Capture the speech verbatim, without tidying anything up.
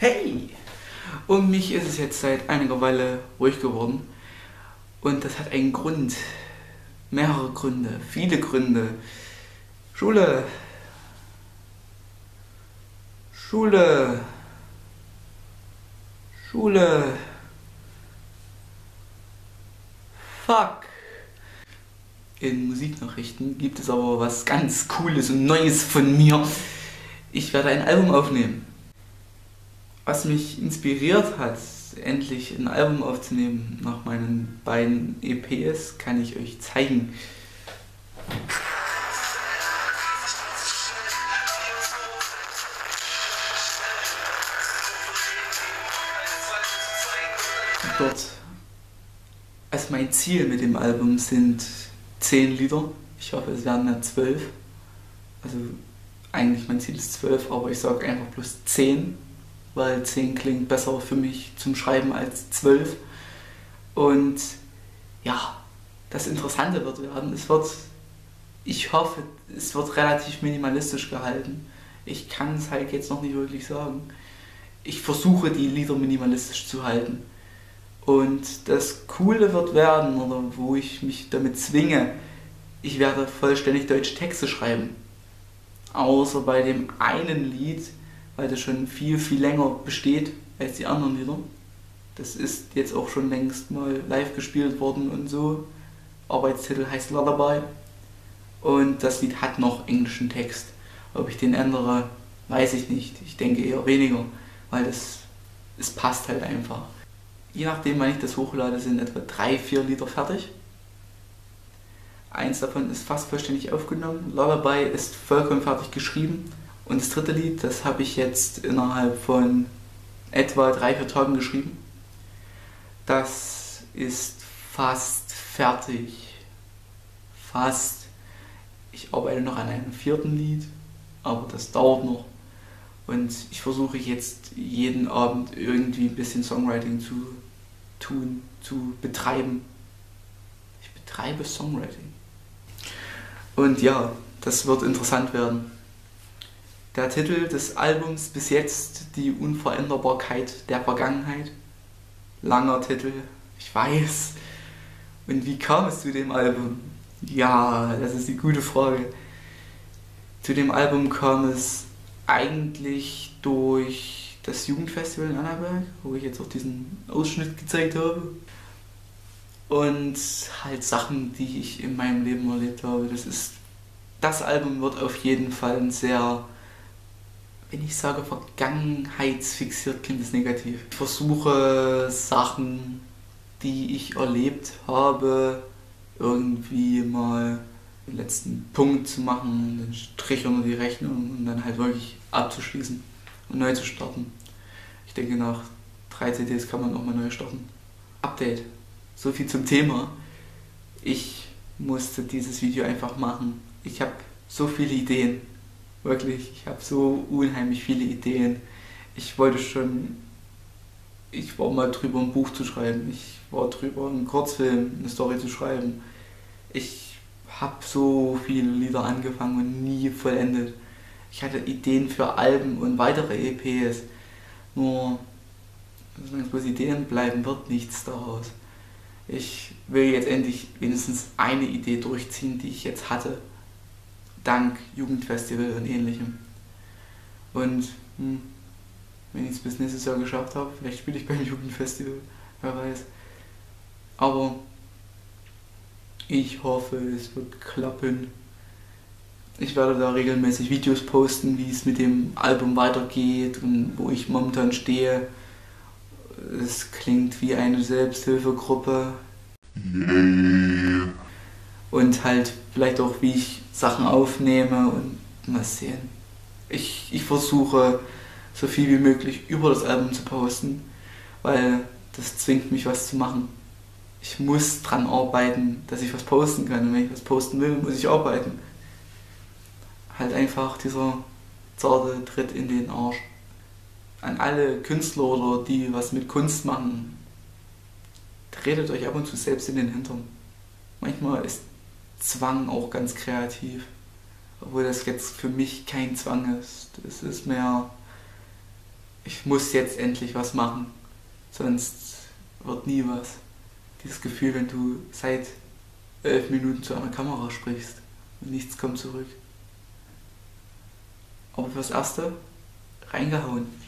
Hey! Um mich ist es jetzt seit einiger Weile ruhig geworden. Und das hat einen Grund. Mehrere Gründe. Viele Gründe. Schule. Schule. Schule. Fuck. In Musiknachrichten gibt es aber was ganz Cooles und Neues von mir. Ich werde ein Album aufnehmen. Was mich inspiriert hat, endlich ein Album aufzunehmen nach meinen beiden E Ps, kann ich euch zeigen. Dort, also mein Ziel mit dem Album sind zehn Lieder. Ich hoffe, es werden dann zwölf. Also eigentlich mein Ziel ist zwölf, aber ich sage einfach bloß zehn. Weil zehn klingt besser für mich zum Schreiben als zwölf. Und ja, das Interessante wird werden, es wird, ich hoffe, es wird relativ minimalistisch gehalten. Ich kann es halt jetzt noch nicht wirklich sagen. Ich versuche die Lieder minimalistisch zu halten. Und das Coole wird werden, oder wo ich mich damit zwinge, ich werde vollständig deutsche Texte schreiben. Außer bei dem einen Lied, weil das schon viel, viel länger besteht als die anderen Lieder. Das ist jetzt auch schon längst mal live gespielt worden und so. Arbeitstitel heißt Lullaby. Und das Lied hat noch englischen Text. Ob ich den ändere, weiß ich nicht. Ich denke eher weniger, weil das, es passt halt einfach. Je nachdem, wann ich das hochlade, sind etwa drei, vier Lieder fertig. Eins davon ist fast vollständig aufgenommen. Lullaby ist vollkommen fertig geschrieben. Und das dritte Lied, das habe ich jetzt innerhalb von etwa drei, vier Tagen geschrieben. Das ist fast fertig. Fast. Ich arbeite noch an einem vierten Lied, aber das dauert noch. Und ich versuche jetzt jeden Abend irgendwie ein bisschen Songwriting zu tun, zu betreiben. Ich betreibe Songwriting. Und ja, das wird interessant werden. Der Titel des Albums bis jetzt, die Unveränderbarkeit der Vergangenheit. Langer Titel, ich weiß. Und wie kam es zu dem Album? Ja, das ist die gute Frage. Zu dem Album kam es eigentlich durch das Jugendfestival in Annaberg, wo ich jetzt auch diesen Ausschnitt gezeigt habe. Und halt Sachen, die ich in meinem Leben erlebt habe. Das ist, das Album wird auf jeden Fall ein sehr, wenn ich sage vergangenheitsfixiert, klingt das negativ. Ich versuche Sachen, die ich erlebt habe, irgendwie mal den letzten Punkt zu machen, den Strich unter die Rechnung und dann halt wirklich abzuschließen und neu zu starten. Ich denke, nach drei C Ds kann man auch mal neu starten. Update. So viel zum Thema. Ich musste dieses Video einfach machen. Ich habe so viele Ideen. Wirklich, ich habe so unheimlich viele Ideen. Ich wollte schon, ich war mal drüber, ein Buch zu schreiben. Ich war drüber, einen Kurzfilm, eine Story zu schreiben. Ich habe so viele Lieder angefangen und nie vollendet. Ich hatte Ideen für Alben und weitere E Ps. Nur, solange es bloß Ideen bleiben, wird nichts daraus. Ich will jetzt endlich wenigstens eine Idee durchziehen, die ich jetzt hatte. Dank Jugendfestival und ähnlichem. Und hm, wenn ich es bis nächstes Jahr geschafft habe, vielleicht spiele ich beim Jugendfestival, wer weiß. Aber ich hoffe, es wird klappen. Ich werde da regelmäßig Videos posten, wie es mit dem Album weitergeht und wo ich momentan stehe. Es klingt wie eine Selbsthilfegruppe. Yeah. Und halt vielleicht auch, wie ich Sachen aufnehme und mal sehen. Ich, ich versuche, so viel wie möglich über das Album zu posten, weil das zwingt mich, was zu machen. Ich muss dran arbeiten, dass ich was posten kann. Und wenn ich was posten will, muss ich arbeiten. Halt einfach dieser zarte Tritt in den Arsch. An alle Künstler oder die was mit Kunst machen, tretet euch ab und zu selbst in den Hintern. Manchmal ist Zwang auch ganz kreativ. Obwohl das jetzt für mich kein Zwang ist. Es ist mehr ich muss jetzt endlich was machen, sonst wird nie was. Dieses Gefühl, wenn du seit elf Minuten zu einer Kamera sprichst und nichts kommt zurück. Aber fürs Erste reingehauen.